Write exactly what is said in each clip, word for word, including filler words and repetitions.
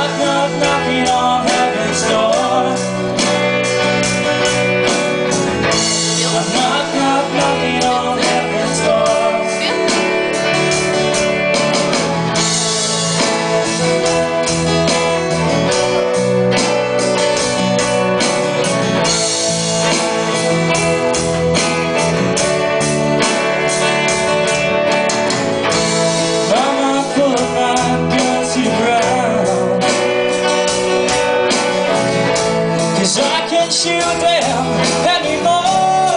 knock, knock, knocking on heaven's door. I'm knock, knock, knocking on heaven's door. Mama put my guns to the ground, 'cause I can't shoot them anymore.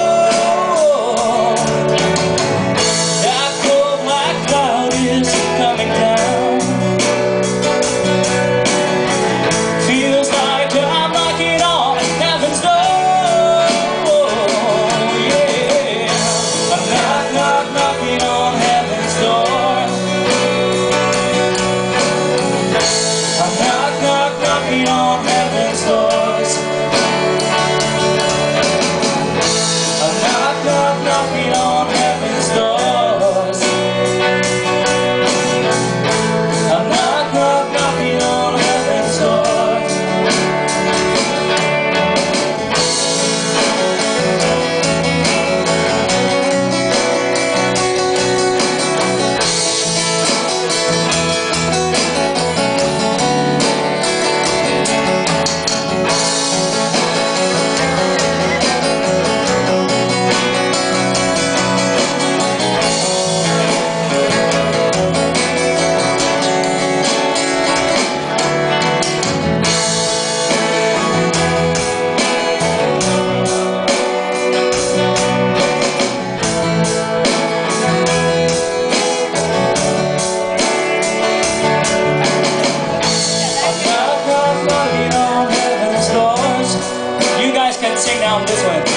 That cold black cloud is coming down. Feels like I'm knocking on heaven's door. Yeah, I'm knock, knock, knocking on heaven's door. I'm knock, knock, knocking on heaven's doors. I'm knock, knock, knocking on heaven's doors. I'm knock, knock, knocking on heaven's doors. Sing down this way.